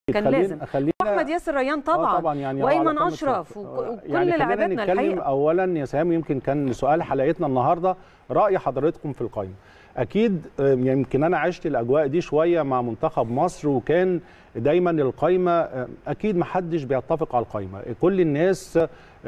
كان لازم. واحمد ياسر ريان طبعا يعني وايمن اشرف وكل يعني لاعباتنا الحقيقه. اولا يا سهام، يمكن كان سؤال حلقتنا النهارده راي حضرتكم في القائمه. اكيد يمكن انا عشت الاجواء دي شويه مع منتخب مصر، وكان دايما القائمه اكيد ما حدش بيتفق على القائمه، كل الناس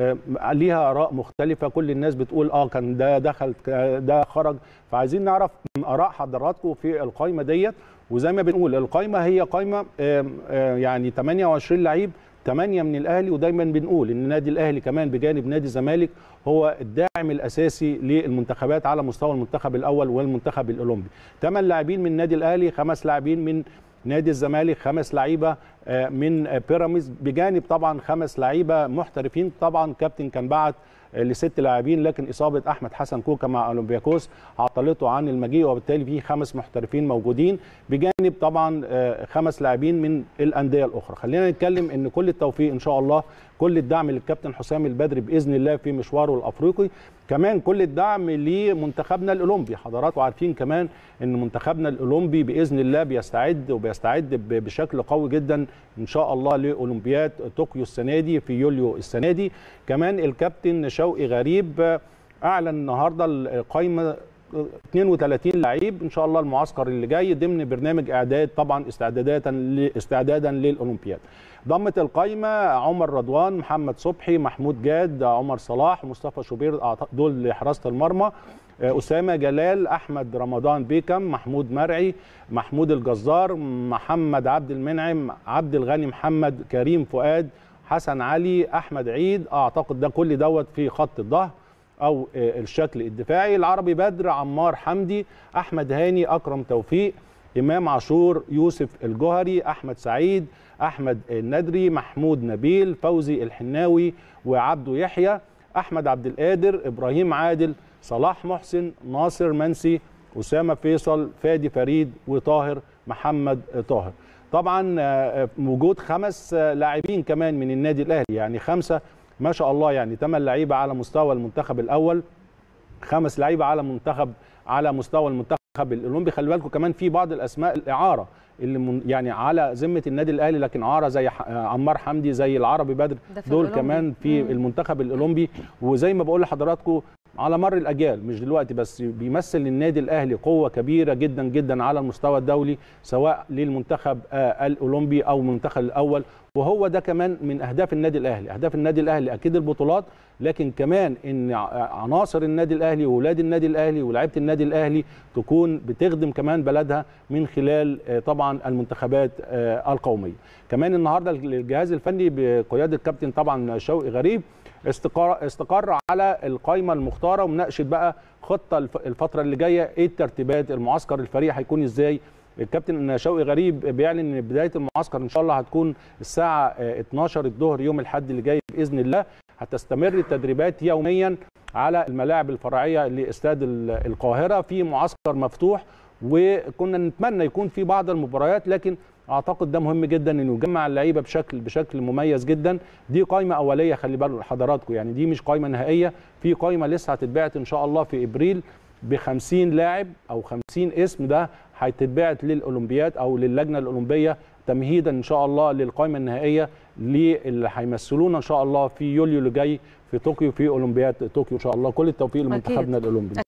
ليها اراء مختلفه، كل الناس بتقول كان ده دخل ده خرج. فعايزين نعرف من اراء حضراتكم في القائمه ديت. وزي ما بنقول القائمه هي قائمه يعني 28 لعيب، 8 من الاهلي، ودايما بنقول ان النادي الاهلي كمان بجانب نادي الزمالك هو الداعم الاساسي للمنتخبات على مستوى المنتخب الاول والمنتخب الاولمبي. 8 لاعبين من النادي الاهلي، 5 لاعبين من نادي الزمالك، 5 لعيبه من بيراميدز، بجانب طبعا 5 لعيبه محترفين. طبعا كابتن كان بعت ل6 لاعبين، لكن اصابه احمد حسن كوكا مع اولمبياكوس عطلته عن المجيء، وبالتالي في 5 محترفين موجودين، بجانب طبعا 5 لاعبين من الانديه الاخرى. خلينا نتكلم ان كل التوفيق ان شاء الله، كل الدعم للكابتن حسام البدري باذن الله في مشواره الافريقي، كمان كل الدعم لمنتخبنا الاولمبي. حضراتكم عارفين كمان ان منتخبنا الاولمبي باذن الله بيستعد بشكل قوي جدا ان شاء الله لاولمبياد طوكيو السنه دي في يوليو السنه دي. كمان الكابتن شوقي غريب اعلن النهارده القائمه 32 لعيب ان شاء الله المعسكر اللي جاي ضمن برنامج اعداد طبعا استعدادا للاولمبياد. ضمت القائمه عمر رضوان، محمد صبحي، محمود جاد، عمر صلاح، مصطفى شوبير، دول لحراسه المرمى، اسامه جلال، احمد رمضان بيكم، محمود مرعي، محمود الجزار، محمد عبد المنعم، عبد الغني محمد، كريم فؤاد، حسن علي، احمد عيد. اعتقد ده كل دوت في خط الظهر او الشكل الدفاعي. العربي بدر، عمار حمدي، احمد هاني، اكرم توفيق، امام عاشور، يوسف الجوهري، احمد سعيد، احمد الندري، محمود نبيل، فوزي الحناوي، وعبده يحيى، احمد عبد القادر، ابراهيم عادل، صلاح محسن، ناصر منسي، اسامه فيصل، فادي فريد، وطاهر محمد طاهر. طبعا وجود 5 لاعبين كمان من النادي الاهلي، يعني 5 ما شاء الله، يعني 8 لعيبه على مستوى المنتخب الاول، 5 لعيبه على مستوى المنتخب الاولمبي. خلي بالكم كمان في بعض الاسماء الاعاره اللي يعني على ذمه النادي الاهلي، لكن اعاره زي عمار حمدي، زي العربي بدر، دول كمان في المنتخب الاولمبي. وزي ما بقول لحضراتكم على مر الاجيال، مش دلوقتي بس، بيمثل النادي الاهلي قوه كبيره جدا جدا على المستوى الدولي، سواء للمنتخب الاولمبي او المنتخب الاول. وهو ده كمان من اهداف النادي الاهلي. اهداف النادي الاهلي اكيد البطولات، لكن كمان ان عناصر النادي الاهلي واولاد النادي الاهلي ولاعيبه النادي الاهلي تكون بتخدم كمان بلدها من خلال طبعا المنتخبات القوميه. كمان النهارده الجهاز الفني بقياده الكابتن طبعا شوقي غريب استقر على القائمه المختاره، ومناقشه بقى خطه الفتره اللي جايه، ايه الترتيبات، المعسكر الفريق هيكون ازاي. الكابتن شوقي غريب بيعلن ان بدايه المعسكر ان شاء الله هتكون الساعه 12 الظهر يوم الاحد اللي جاي باذن الله. هتستمر التدريبات يوميا على الملاعب الفرعيه لاستاد القاهره في معسكر مفتوح، وكنا نتمنى يكون في بعض المباريات، لكن اعتقد ده مهم جدا انه يجمع اللعيبه بشكل مميز جدا. دي قائمه اوليه، خلي بالكم حضراتكم، يعني دي مش قائمه نهائيه، في قائمه لسه هتتبعت ان شاء الله في ابريل ب50 لاعب او 50 اسم، ده هتتبعت للاولمبياد او للجنه الاولمبيه تمهيدا ان شاء الله للقائمه النهائيه اللي هيمثلونا ان شاء الله في يوليو اللي جاي في طوكيو، في اولمبياد طوكيو ان شاء الله. كل التوفيق لمنتخبنا الاولمبي.